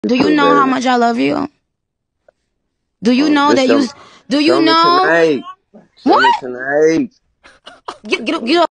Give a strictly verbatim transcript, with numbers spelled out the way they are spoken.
Do you know how much I love you? Do you know that you? Do you Show me know tonight. Show me what? tonight. Get get up, get up.